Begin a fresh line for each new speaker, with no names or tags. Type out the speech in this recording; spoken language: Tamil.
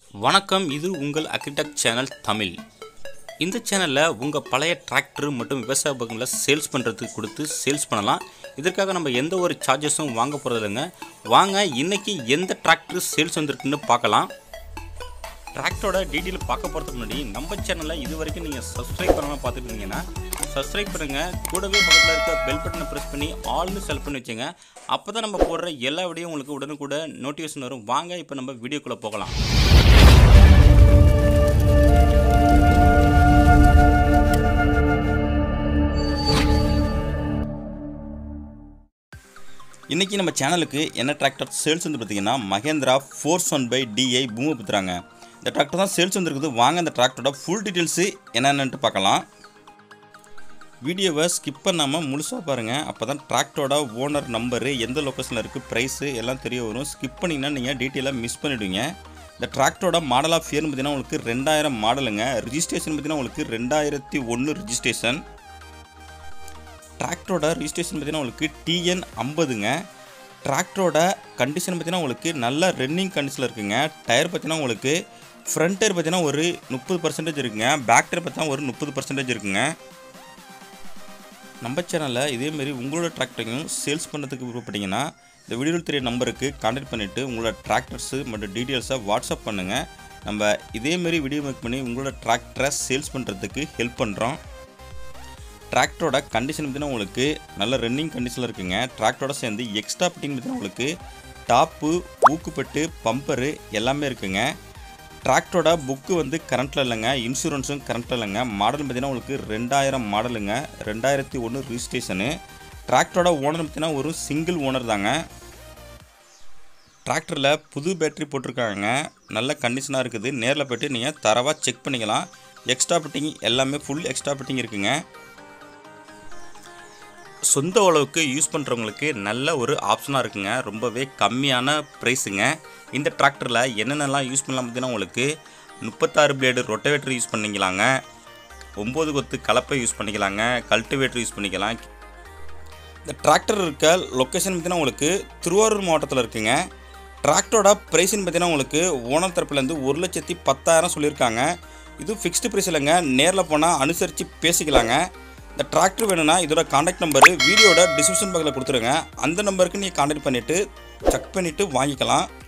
வணக்கம், இது உங்கள் அக்ரிடெக் சேனல் தமிழ். இந்த சேனலில் உங்கள் பழைய டிராக்டர் மற்றும் விவசாய உபகரணங்களை சேல்ஸ் பண்ணுறதுக்கு கொடுத்து சேல்ஸ் பண்ணலாம். இதற்காக நம்ம எந்த ஒரு சார்ஜஸும் வாங்க போகிறது இல்லைங்க. வாங்க இன்றைக்கி எந்த டிராக்டர் சேல்ஸ் வந்திருக்குன்னு பார்க்கலாம். டிராக்டரோட டீட்டெயில் பார்க்க போகிறதுக்கு முன்னாடி நம்ம சேனலில் இது வரைக்கும் நீங்கள் சப்ஸ்கிரைப் பண்ணாமல் பார்த்துட்டு இருந்தீங்கன்னா சப்ஸ்கிரைப் பண்ணுங்கள். கூடவே பக்கத்தில் இருக்க பெல் பட்டனை ப்ரெஸ் பண்ணி ஆல்னு செலக்ட் பண்ணி வச்சுங்க. அப்போ தான் நம்ம போடுற எல்லா வீடியோ உங்களுக்கு உடனுக்குட நோட்டிஃபிகேஷன் வரும். வாங்க இப்போ நம்ம வீடியோக்குள்ளே போகலாம். இன்றைக்கி நம்ம சேனலுக்கு என்ன டிராக்டர் சேல்ஸ் வந்து பார்த்திங்கன்னா மகேந்திரா ஃபோர்ஸ் 1/DI பூமிபுத்திராங்க. இந்த டிராக்டர் தான் சேல்ஸ் வந்துருக்குது. வாங்க இந்த டிராக்டரோட ஃபுல் டீட்டெயில்ஸு என்னென்னு பார்க்கலாம். வீடியோவை ஸ்கிப் பண்ணாமல் முழுசாக பாருங்கள். அப்போ தான் டிராக்டரோட ஓனர் நம்பரு, எந்த லொக்கேஷனில் இருக்குது, ப்ரைஸு எல்லாம் தெரிய வரும். ஸ்கிப் பண்ணிங்கன்னா நீங்கள் டீட்டெயிலாக மிஸ் பண்ணிவிடுவீங்க. இந்த டிராக்டரோட மாடல் ஆஃப் இயர்னு பார்த்தீங்கன்னா உங்களுக்கு 2000 மாடலுங்க. ரிஜிஸ்ட்ரேஷன் பார்த்தீங்கன்னா உங்களுக்கு 2001 ரிஜிஸ்ட்ரேஷன். டிராக்டரோட ரிஜிஸ்ட்ரேஷன் பார்த்தீங்கன்னா உங்களுக்கு TN 50ங்க. டிராக்டரோட கண்டிஷன் பார்த்தீங்கன்னா உங்களுக்கு நல்ல ரன்னிங் கண்டிஷனில் இருக்குங்க. டயர் பார்த்தீங்கன்னா உங்களுக்கு ஃப்ரண்ட் டயர் பார்த்தீங்கன்னா ஒரு 30% இருக்குங்க. பேக் டயர் பார்த்தீங்கன்னா ஒரு 30% இருக்குங்க. நம்ம சேனலில் இதேமாரி உங்களோட டிராக்டரையும் சேல்ஸ் பண்ணுறதுக்கு விருப்பப்பட்டீங்கன்னா இந்த வீடியோவில் தெரிய நம்பருக்கு கான்டாக்ட் பண்ணிவிட்டு உங்களோட டிராக்டர்ஸு மற்றும் டீட்டெயில்ஸை வாட்ஸ்அப் பண்ணுங்கள். நம்ம இதேமாரி வீடியோ மேக் பண்ணி உங்களோட டிராக்டரை சேல்ஸ் பண்ணுறதுக்கு ஹெல்ப் பண்ணுறோம். டிராக்டரோட கண்டிஷன் பார்த்தீங்கன்னா உங்களுக்கு நல்ல ரன்னிங் கண்டிஷனில் இருக்குங்க. டிராக்டரோட சேர்ந்து எக்ஸ்ட்ரா ஃபிட்டிங் பார்த்தீங்கன்னா உங்களுக்கு டாப்பு, ஊக்குப்பட்டு, பம்பரு எல்லாமே இருக்குங்க. டிராக்டரோட புக்கு வந்து கரண்ட்டில் இல்லைங்க. இன்சூரன்ஸும் கரண்ட்டில் இல்லைங்க. மாடல் பார்த்தீங்கன்னா உங்களுக்கு 2000 மாடலுங்க. 2001 ரிஜிஸ்ட்ரேஷனு. டிராக்டரோட ஓனர் பார்த்தீங்கன்னா ஒரு சிங்கிள் ஓனர் தாங்க. டிராக்டரில் புது பேட்டரி போட்டிருக்காங்க. நல்ல கண்டிஷனாக இருக்குது. நேரில் போய்ட்டு நீங்கள் தரவாக செக் பண்ணிக்கலாம். எக்ஸ்ட்ரா ஃபிட்டிங் எல்லாமே ஃபுல் எக்ஸ்ட்ரா ஃபிட்டிங் இருக்குங்க. சொந்த அளவுக்கு யூஸ் பண்ணுறவங்களுக்கு நல்ல ஒரு ஆப்ஷனாக இருக்குங்க. ரொம்பவே கம்மியான ப்ரைஸுங்க. இந்த டிராக்டரில் என்னென்னலாம் யூஸ் பண்ணலாம் பார்த்தீங்கன்னா உங்களுக்கு 36 பிளேடு ரொட்டவேட்டர் யூஸ் பண்ணிக்கலாங்க. 9 கொத்து கலப்பை யூஸ் பண்ணிக்கலாங்க. கல்டிவேட்டர் யூஸ் பண்ணிக்கலாம். இந்த டிராக்டர் இருக்க லொக்கேஷன் பார்த்தீங்கன்னா உங்களுக்கு திருவாரூர் மாவட்டத்தில் இருக்குங்க. டிராக்டரோட ப்ரைஸ்ன்னு பார்த்தீங்கன்னா உங்களுக்கு ஓனர் தரப்புலேருந்து 1,10,000 சொல்லியிருக்காங்க. இது ஃபிக்ஸ்டு ப்ரைஸ் இல்லைங்க. நேரில் போனால் அனுசரித்து பேசிக்கலாங்க. இந்த டிராக்டர் வேணும்னா இதோட கான்டாக்ட் நம்பரு வீடியோட டிஸ்கிரிப்ஷன் பக்கத்தில் கொடுத்துருங்க. அந்த நம்பருக்கு நீங்கள் கான்டாக்ட் பண்ணிவிட்டு செக் பண்ணிவிட்டு வாங்கிக்கலாம்.